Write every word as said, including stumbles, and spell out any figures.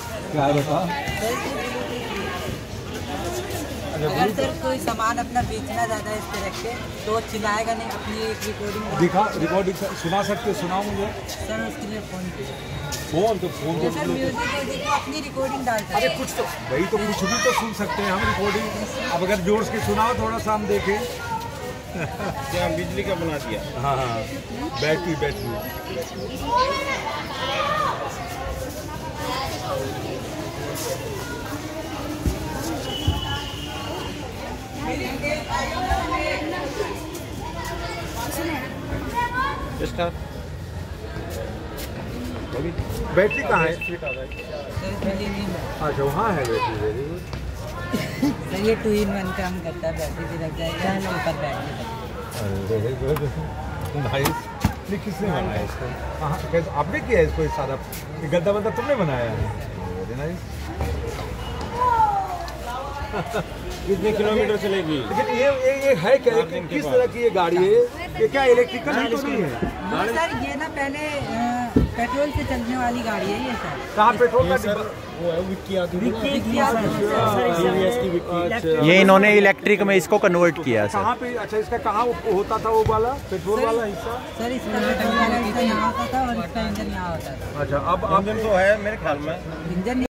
क्या है बता? अगर सर कोई सामान अपना बेचना ज़्यादा है इस तरह से तो चिल्लाएगा नहीं, अपनी एक रिकॉर्डिंग दिखा रिकॉर्डिंग सुना सकते, सुनाओ मुझे। सर उसके लिए फ़ोन पे फोन तो फोन तो सर म्यूजिक को अपनी रिकॉर्डिंग डालता है। अरे कुछ तो भाई तो कुछ भी तो सुन सकते हैं हम रिकॉर्डिंग। अब अगर जोर के सुनाओ थोड़ा सा हम देखें। क्या बिजली का बना दिया? हाँ हाँ बैटरी बैटरी इसका बैटरी कहाँ है? सर अच्छा वहाँ है बैटरी। Very good. ये टू इन वन काम करता है, बैटरी भी लग जाएगा ऊपर बैटरी वेरी गुड नाइस। ये किसने बनाया इसको? हाँ कैसे आपने किया है इसको? सारा गद्दा बद्दा तुमने बनाया है? Very nice. कितने किलोमीटर चलेगी? लेकिन ये ये ये है क्या? ये किस तरह की ये गाड़ी है? ये क्या इलेक्ट्रिकल ही तो नहीं है? सर ये ना पहले पेट्रोल से चलने वाली गाड़ी है ये सर। कहाँ पेट्रोल का सर डिब्बा? वो है विक्की आती है। अच्छा ये इन्होंने इलेक्ट्रिक में इसको कन्वर्ट किया सर। कहाँ पे? अच्छा इसका कहाँ होता था वो वाला पेट्रोल वाला हिस्सा? सर इसका पेट्रोल वाला हिस्सा यहाँ होता था और इसका इंजन यहाँ होता था। अच्छा अब अब इंजन तो है मेरे ख्याल में। इंजन